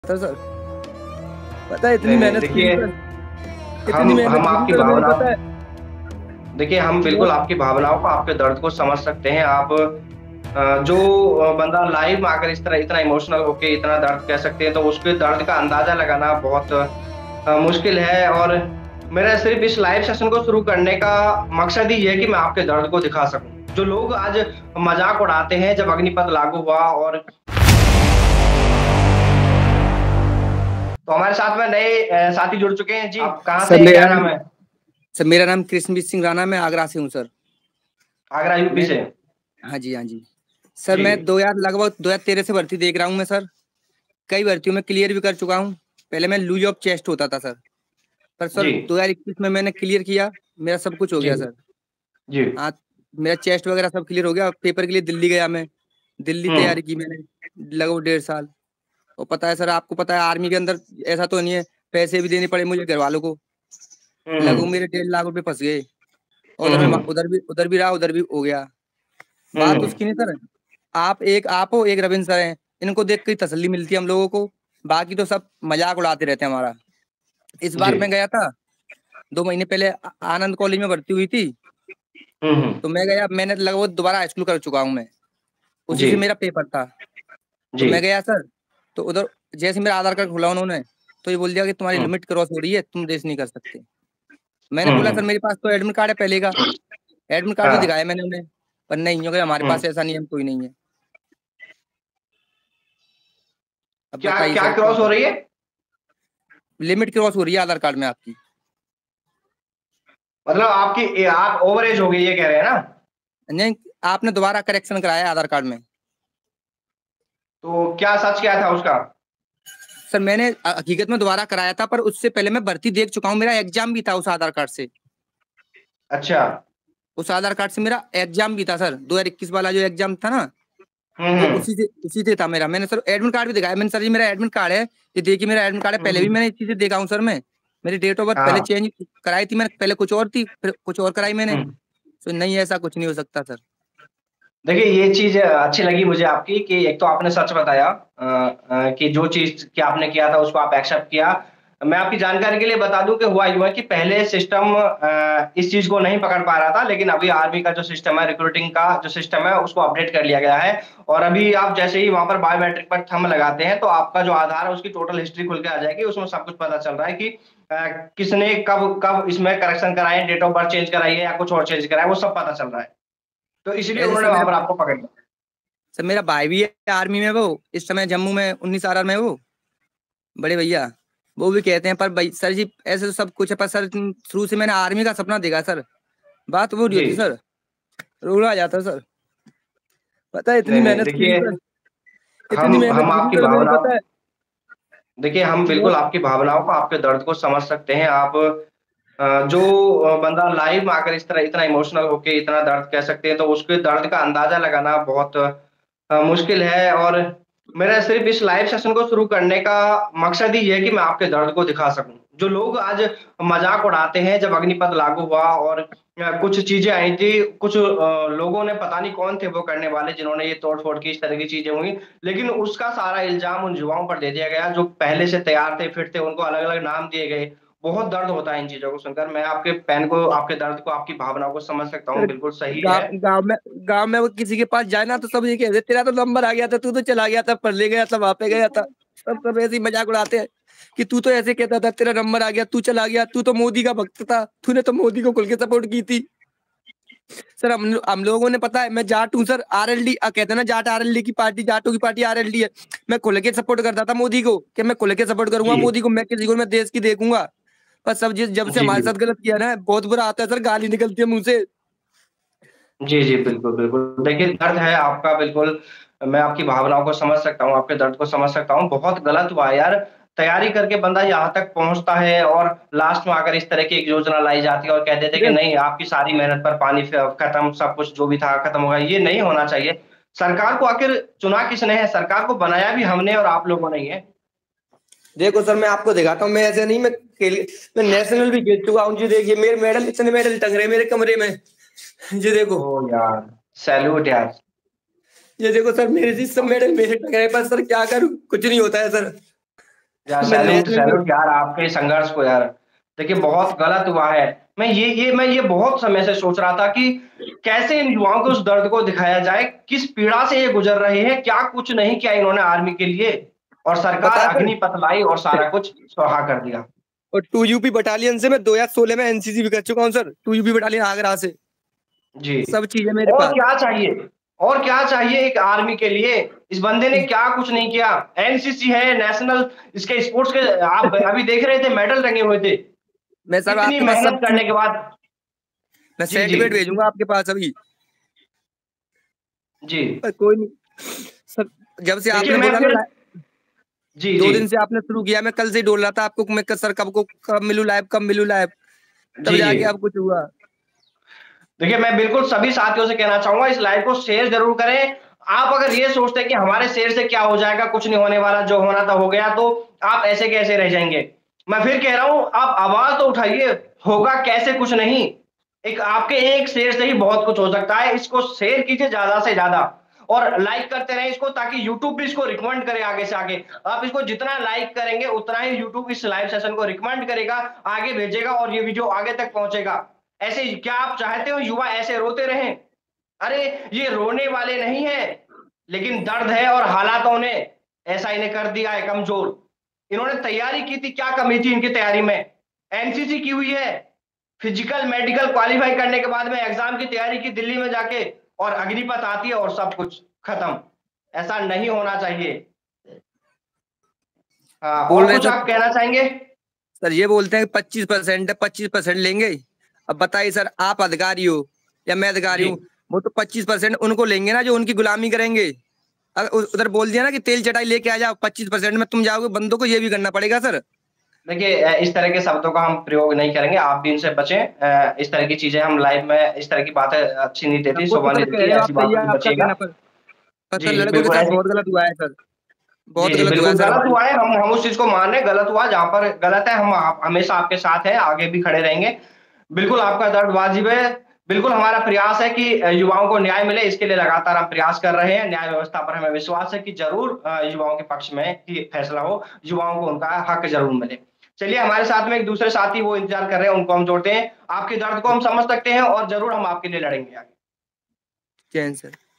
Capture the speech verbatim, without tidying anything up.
था सर। पता है इतनी नहीं नहीं मेहनत की देखिए, थी सर, इतनी हम मेहनत हम की थी आपकी सर मैंने, भावनाओं पता है। देखिए हम मैं बिल्कुल आपकी भावनाओं को, आपके दर्द को समझ सकते हैं। आप अ, जो अ, बंदा लाइव में आकर इस तरह इतना इमोशनल होके इतना दर्द कह सकते हैं, तो उसके दर्द का अंदाजा लगाना बहुत अ, मुश्किल है। और मेरा सिर्फ इस लाइव सेशन को शुरू करने का मकसद ही है कि मैं आपके दर्द को दिखा सकूं। जो लोग आज मजाक उड़ाते हैं जब अग्निपथ लागू हुआ, और तो हमारे साथ में नए अ, साथी जुड़ चुके हैं। जी, आप कहाँ से सर हैं, मेरा क्या नाम है? सर मेरा नाम कृष्णवीर सिंह राणा, मैं आगरा से हूँ सर। आगरा यूपी मैं से? हाँ जी, हाँ जी। सर जी मैं दो हजार लगभग दो हजार तेरह से भर्ती देख रहा हूँ मैं सर। कई भर्तियों में क्लियर भी कर चुका हूँ। पहले मैं लूज ऑफ चेस्ट होता था सर, पर सर जी दो हजार इक्कीस में मैंने क्लियर किया। मेरा सब कुछ हो जी गया सर। जी। हाँ, मेरा चेस्ट वगैरह सब क्लियर हो गया। पेपर के लिए दिल्ली गया मैं। दिल्ली हम्म तैयारी की मैंने लगभग डेढ़ साल। और पता है सर, आपको पता है आर्मी के अंदर ऐसा तो नहीं है, पैसे भी देने पड़े मुझे घर वालों को। लगभग हम्म मेरे डेढ़ लाख रुपए फंस गए। और उधर मैं हम्म उधर भी उधर भी रहा, उधर भी हो गया। बात हम्म। उसकी नहीं सर। आप एक आप हो, एक रविंद्र सर हैं। इनको देख के ही तसल्ली मिलती है हम लोगों को। बाकी तो सब मजाक उड़ाते रहते हैं हमारा। इस जी। बार मैं गया था दो महीने पहले, आ- आनंद कॉलेज में भर्ती हुई थी। हम्म तो मैं गया, मैंने लगभग दोबारा हाई स्कूल कर चुका हूँ मैं। उसी जी से मेरा पेपर था। तो जी। मैं गया सर। तो उधर जैसे मेरा आधार कार्ड खुला उन्होंने, तो ये बोल दिया कि तुम्हारी हम्म लिमिट क्रॉस हो रही है, तुम रेस नहीं कर सकते। मैंने बोला सर हम्म। मेरे पास तो एडमिट कार्ड है पहले का। एडमिट कार्ड भी हाँ। दिखाया मैंने उन्हें। पर नहीं, क्योंकि हमारे हम्म। पास ऐसा नियम कोई नहीं है। अब क्या बताइए क्या सर क्या क्रॉस हो करें। रही है? लिमिट क्रॉस हो रही है आधार कार्ड में आपकी। मतलब आपकी, आप ओवर एज हो गई ये कह रहे हैं ना? नहीं, आपने दोबारा करेक्शन कराया आधार कार्ड में। तो क्या सच क्या था उसका? सर मैंने अ- हकीकत में दोबारा कराया था, पर उससे पहले मैं भर्ती देख चुका हूँ। मेरा एग्जाम भी था उस आधार कार्ड से। अच्छा। उस आधार कार्ड से मेरा एग्जाम भी था सर, दो हजार इक्कीस वाला जो एग्जाम था ना। हम्म वो हम्म। उसी से उसी से था मेरा। मैंने सर एडमिट कार्ड भी दिखाया मैंने, सर जी मेरा एडमिट कार्ड है। ये देखिए मेरा एडमिट कार्ड है। पहले भी हम्म। मैंने इस चीज से देखा हूँ सर मैं। मेरी डेट ऑफ बर्थ पहले हाँ। चेंज कराई थी मैंने, पहले कुछ और थी, फिर कुछ और कराई मैंने। हम्म। तो नहीं, ऐसा कुछ नहीं हो सकता सर। देखिए, ये चीज अच्छी लगी मुझे आपकी, कि एक तो आपने सच बताया, अ, अ, कि जो चीज कि आपने किया था उसको आप एक्सेप्ट किया। मैं आपकी जानकारी के लिए बता दूं कि हुआ यूं है कि पहले सिस्टम इस चीज को नहीं पकड़ पा रहा था, लेकिन अभी आर्मी का जो सिस्टम है, रिक्रूटिंग का जो सिस्टम है, उसको अपडेट कर लिया गया है। और अभी आप जैसे ही वहां पर बायोमेट्रिक पर थंब लगाते हैं, तो आपका जो आधार है उसकी टोटल हिस्ट्री खुल के आ जाएगी। उसमें सब कुछ पता चल रहा है कि अ, किसने कब कब इसमें करेक्शन कराए, डेट ऑफ बर्थ चेंज कराई है या कुछ और चेंज कराया, वो सब पता चल रहा है। तो इसलिए ऐसे उन्होंने सर वहां मेरा पर आपको पकड़ लिया। सर मेरा भाई भी है आर्मी में, वो इस समय जम्मू में उन्नीस आर आर में वो बड़े भैया। वो भी कहते हैं, पर भाई सर जी ऐसे तो सब कुछ है, पर सर शुरू से मैंने आर्मी का सपना देखा सर। बात वो नहीं जी। होती सर, रोना आ जाता सर। पता है इतनी नहीं नहीं मेहनत की थी देखिए, सर, इतनी हम मेहनत हम की थी आपकी सर मैंने, भावनाओं पता है। देखिए हम बहुत बिल्कुल आपकी भावनाओं को, आपके दर्द को समझ सकते हैं। आप अ, जो अ, बंदा लाइव में आकर इस तरह इतना इमोशनल होके इतना दर्द कह सकते हैं, तो उसके दर्द का अंदाजा लगाना बहुत अ, मुश्किल है। और मेरा सिर्फ इस लाइव सेशन को शुरू करने का मकसद ही है कि मैं आपके दर्द को दिखा सकूं। जो लोग आज मजाक उड़ाते हैं जब अग्निपथ लागू हुआ, और अ, कुछ चीजें आई थी, कुछ अ, लोगों ने, पता नहीं कौन थे वो करने वाले जिन्होंने ये तोड़ फोड़ की, इस तरह की चीजें हुई। लेकिन उसका सारा इल्जाम उन युवाओं पर दे दिया गया जो पहले से तैयार थे, फिट थे, उनको अलग अलग नाम दिए गए। बहुत दर्द होता है इन चीजों को सुनकर। मैं आपके पेन को, आपके दर्द को, आपकी भावनाओं को समझ सकता हूँ, सर बिल्कुल सही है। गाँव गाँव में गाँव में वो किसी के पास जाए ना, तो सब ये कहते तेरा तो नंबर आ गया था, तू तो चला गया था, पढ़ ले गया था, वहां पे गया था। सब सब ऐसे ही मजाक उड़ाते हैं कि तू तो ऐसे कहता था, तेरा नंबर आ गया, तू चला गया, तू तो मोदी का भक्त था, तूने तो मोदी को खुल के सपोर्ट की थी। सर हम हम लोगों ने, पता है मैं जाट हूँ सर, आरएलडी कहते हैं ना, जाट आरएलडी की पार्टी, जाटों की पार्टी आरएलडी है। मैं खुल के सपोर्ट करता था मोदी को, कि मैं खुल के सपोर्ट करूंगा जी मोदी को, मैं किसी को मैं देश की देखूंगा। पर सब जिस जब से जी हमारे जी साथ गलत किया ना, बहुत बुरा आता है सर, गाली निकलती है मुंह से। जी जी। बिल्कुल बिल्कुल। देखिए, दर्द है आपका, बिल्कुल। मैं आपकी भावनाओं को समझ सकता हूँ, आपके दर्द को समझ सकता हूँ। बहुत गलत हुआ यार। तैयारी करके बंदा यहाँ तक पहुंचता है, और लास्ट में आकर इस तरह की एक योजना लाई जाती है और कह देते हैं कि अरे नहीं, आपकी सारी मेहनत पर पानी फिर खत्म, सब कुछ जो भी था खत्म हो गया। ये नहीं होना चाहिए। सरकार को आखिर चुना किसने है? सरकार को बनाया भी हमने और आप लोगों ने ही है। देखो सर, मैं आपको दिखाता हूँ, मैं ऐसे नहीं, मैं खेल मैं नेशनल भी खेल चुका हूँ जी। देखिए मेरे मेडल, इतने मेडल टंग रहे हैं मेरे कमरे में जी, देखो। ओ यार, सैल्यूट यार। ये देखो सर, मेरे जी सब मेडल मेरे टंग रहे हैं, पर सर क्या करूँ, कुछ नहीं होता है सर। यार मैं सैल्यूट नेशनल में सैल्यूट यार आपके संघर्ष को यार। देखिए बहुत गलत हुआ है। मैं ये ये मैं ये बहुत समय से सोच रहा था कि कैसे इन युवाओं को उस दर्द को दिखाया जाए, किस पीड़ा से ये गुज़र रहे हैं, क्या कुछ नहीं किया इन्होंने आर्मी के लिए और सरकार पता है सर, अग्निपथ लाई और सारा कुछ स्वाहा कर दिया। और टू यूपी बटालियन से मैं दो हज़ार सोलह में एनसीसी भी कर चुका हूँ sir, two UP battalion Agra से। जी। सब चीज़ है मेरे और पास। क्या चाहिए? और क्या चाहिए एक आर्मी के लिए? इस बंदे ने क्या कुछ नहीं किया। एनसीसी है, नेशनल इसके स्पोर्ट्स के आप अभी देख रहे थे मेडल टंगे हुए थे। मैं सर इतनी आपके पास सब मेहनत चीज़, करने के बाद मैं जी, जी। सर्टिफिकेट भेजूँगा आपके पास अभी। जी। पर कोई नहीं सर, जब से देखिए आपने मैं बोला ना फिर ला जी, दो जी। दिन से आपने शुरू किया, मैं कल से ही डोल रहा था आपको मैं क सर कब को कब मिलूँ लाइव कब मिलूँ लाइव, तब जी, जाके जी। अब कुछ हुआ। देखिए, मैं बिल्कुल सभी साथियों से कहना चाहूँगा इस लाइव को शेयर ज़रूर करें। आप अगर ये सोचते हैं कि हमारे शेयर से क्या हो जाएगा, कुछ नहीं होने वाला, जो होना था हो गया, तो आप ऐसे कैसे रह जाएँगे? मैं फिर कह रहा हूँ, आप आवाज़ तो उठाइए, होगा कैसे कुछ नहीं। एक आपके एक शेयर से ही बहुत कुछ हो सकता है। इसको शेयर कीजिए ज़्यादा से ज़्यादा और लाइक करते रहें इसको ताकि यूट्यूब भी इसको रिकमेंड करे आगे से आगे। आप इसको जितना लाइक करेंगे, उतना ही यूट्यूब इस लाइव सेशन को रिकमेंड करेगा, आगे भेजेगा और ये वीडियो आगे तक पहुँचेगा। ऐसे ही क्या आप चाहते हो युवा ऐसे रोते रहें? अरे! ये रोने वाले नहीं हैं, लेकिन दर्द है और हालातों ने ऐसा इन्हें कर दिया है कमज़ोर। इन्होंने तैयारी की थी, क्या कमी थी इनकी तैयारी में? एनसीसी की हुई है, फिज़िकल, मेडिकल क्वालीफाई करने के बाद में एग्ज़ाम की तैयारी की दिल्ली में जाके और अग्निपथ आती है और सब कुछ खत्म। ऐसा नहीं होना चाहिए। हाँ, बोल और रहे कुछ सर, आप कहना चाहेंगे? सर ये बोलते हैं पच्चीस परसेंट है, पच्चीस परसेंट लेंगे। अब बताइए सर, आप अधिकारी हो या मैं अधिकारी जी। हूँ, वो तो पच्चीस परसेंट उनको लेंगे ना जो उनकी गुलामी करेंगे। अगर उ- उधर बोल दिया ना कि तेल चटाई लेके आ जाओ, पच्चीस परसेंट में तुम जाओगे, बंदों को ये भी करना पड़ेगा सर। देखिए अ, इस तरह के शब्दों का हम प्रयोग नहीं करेंगे, आप भी इनसे बचें। अ, इस तरह की चीज़ें हम लाइव में इस तरह की बातें अच्छी नहीं देती, वो तो शोभा नहीं सर कह देती, रहे हो आप, ऐसी सही बातों है से आपका बचिएगा। कहना, पर पर सर जी, जी, लड़कों के बिल्कुल साथ ऐसी बहुत गलत हुआ है सर, जी, बहुत जी, गलत हुआ है बिल्कुल सर गलत हमारे। हुआ है, हम हम उस चीज़ को मान रहे हैं, गलत हुआ, जहाँ पर गलत है हम आप हमेशा आपके साथ हैं, आगे भी खड़े रहेंगे। बिल्कुल आपका दर्द वाजिब है, बिल्कुल हमारा प्रयास है कि अ, युवाओं को न्याय मिले, इसके लिए लगातार हम प्रयास कर रहे हैं। न्याय व्यवस्था पर हमें विश्वास है कि ज़रूर अ, युवाओं के पक्ष में ही फैसला हो, युवाओं को उनका हक ज़रूर मिले। चलिए हमारे साथ में एक दूसरे साथी वो इंतज़ार कर रहे हैं, उनको हम जोड़ते हैं। आपके दर्द को हम समझ सकते हैं और ज़रूर हम आपके लिए लड़ेंगे आगे। जय हिंद सर।